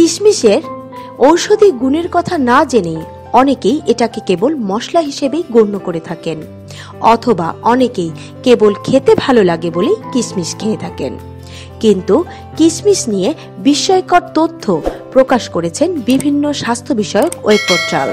কিশমিশের ঔষধি গুণের কথা না জেনে অনেকেই এটাকে কেবল মশলা হিসেবেই গণ্য করে থাকেন, অথবা অনেকেই কেবল খেতে ভালো লাগে বলেই কিশমিশ খেয়ে থাকেন। কিন্তু কিশমিশ নিয়ে বিস্ময়কর তথ্য প্রকাশ করেছেন বিভিন্ন স্বাস্থ্য বিষয়ক ওয়েব পোর্টাল।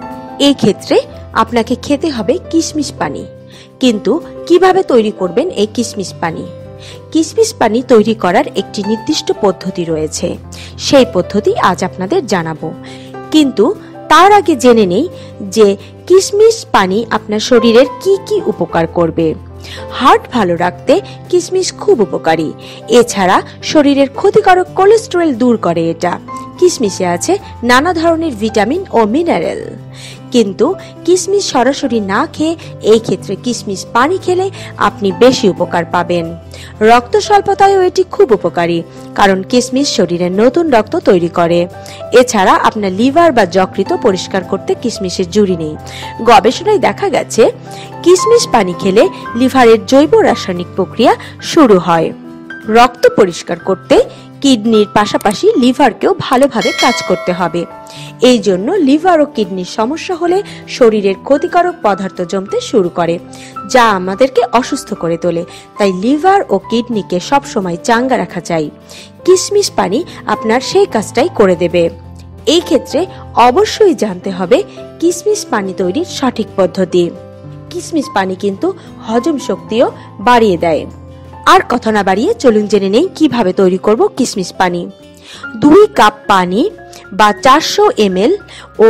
এই ক্ষেত্রে আপনাকে খেতে হবে কিশমিশ পানি। কিন্তু কিভাবে তৈরি করবেন এই কিশমিশ পানি? কিশমিশ পানি তৈরি করার একটি নির্দিষ্ট পদ্ধতি রয়েছে, সেই পদ্ধতি আজ আপনাদের জানাবো। কিন্তু তার আগে জেনে নেই যে কিশমিশ পানি আপনার শরীরের কি কি উপকার করবে। হার্ট ভালো রাখতে কিশমিশ খুব উপকারী। এছাড়া শরীরের ক্ষতিকারক কোলেস্টেরল দূর করে এটা। কিশমিশে আছে নানা ধরনের ভিটামিন ও মিনারেল। কিন্তু কিশমিশ সরাসরি না খেয়ে এই ক্ষেত্রে কিশমিশ পানি খেলে আপনি বেশি উপকার পাবেন। রক্ত স্বল্পতায়ও এটি খুব উপকারী, কারণ কিশমিশ শরীরে নতুন রক্ত তৈরি করে। এছাড়া আপনার লিভার বা যকৃৎ পরিষ্কার করতে কিশমিশের জুড়ি নেই। গবেষণায় দেখা গেছে কিশমিশ পানি খেলে লিভারের জৈব রাসায়নিক প্রক্রিয়া শুরু হয়। রক্ত পরিষ্কার করতে কিডনির পাশাপাশি লিভারকেও ভালোভাবে কাজ করতে হবে। এই জন্য লিভার ও কিডনির সমস্যা হলে শরীরের ক্ষতিকারক পদার্থ জমতে শুরু করে, যা আমাদেরকে অসুস্থ করে তোলে। তাই লিভার ও কিডনিকে সবসময় চাঙ্গা রাখা চাই। কিশমিশ পানি আপনার সেই কাজটাই করে দেবে। এই ক্ষেত্রে অবশ্যই জানতে হবে কিশমিশ পানি তৈরির সঠিক পদ্ধতি। কিশমিশ পানি কিন্তু হজম শক্তিও বাড়িয়ে দেয়। আর কথা না বাড়িয়ে চলুন জেনে নেই কিভাবে তৈরি করব কিশমিশ পানি। 2 কাপ পানি বা 400 ml ও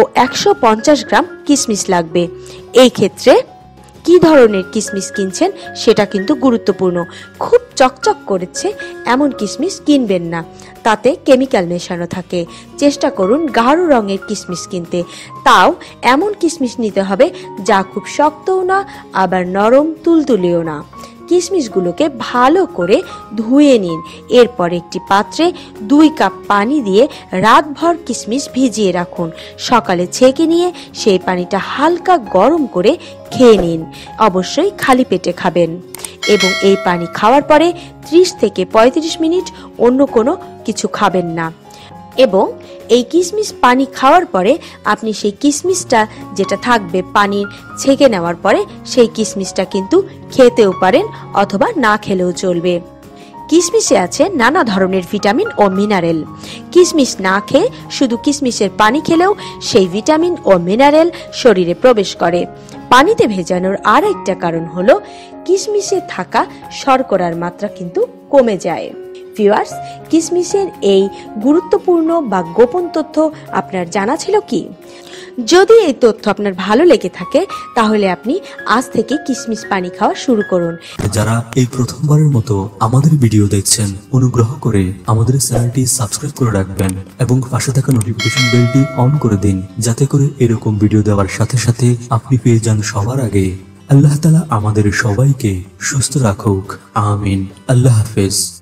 150 গ্রাম কিশমিশ লাগবে। এই ক্ষেত্রে কি ধরনের কিশমিশ কিনছেন সেটা কিন্তু গুরুত্বপূর্ণ। খুব চকচক করেছে এমন কিশমিশ কিনবেন না, তাতে কেমিক্যাল মেশানো থাকে। চেষ্টা করুন গাঢ় রঙের কিশমিশ কিনতে। তাও এমন কিশমিশ নিতে হবে যা খুব শক্তও না আবার নরম তুলতুলেও না। কিশমিশগুলোকে ভালো করে ধুয়ে নিন। এরপর একটি পাত্রে 2 কাপ পানি দিয়ে রাতভর কিশমিশ ভিজিয়ে রাখুন। সকালে ছেঁকে নিয়ে সেই পানিটা হালকা গরম করে খেয়ে নিন। অবশ্যই খালি পেটে খাবেন এবং এই পানি খাওয়ার পরে 30 থেকে 35 মিনিট অন্য কোনো কিছু খাবেন না। এবং এই কিশমিশ পানি খাওয়ার পরে আপনি সেই কিশমিশটা যেটা থাকবে পানির ছেঁকে নেওয়ার পরে সেই কিশমিশটা কিন্তু খেতেও পারেন অথবা না খেলেও চলবে। কিশমিশে আছে নানা ধরনের ভিটামিন ও মিনারেল। কিশমিশ না খেয়ে শুধু কিশমিশের পানি খেলেও সেই ভিটামিন ও মিনারেল শরীরে প্রবেশ করে। পানিতে ভেজানোর আর একটা কারণ হলো কিশমিশে থাকা শর্করার মাত্রা কিন্তু কমে যায়। ভিউয়ার্স, কিশমিশের এই গুরুত্বপূর্ণ বা গোপন তথ্য আপনার জানা ছিল কি? যদি এই তথ্য আপনার ভালো লেগে থাকে তাহলে আপনি আজ থেকে কিশমিশ পানি খাওয়া শুরু করুন। যারা এই প্রথমবারের মতো আমাদের ভিডিও দেখছেন, অনুগ্রহ করে আমাদের চ্যানেলটি সাবস্ক্রাইব করে রাখবেন এবং পাশে থাকা নোটিফিকেশন বেলটি অন করে দিন, যাতে করে এরকম ভিডিও দেওয়ার সাথে সাথে আপনি পেয়ে যান সবার আগে। আল্লাহ তাআলা আমাদের সবাইকে সুস্থ রাখুক। আমিন। আল্লাহ হাফেজ।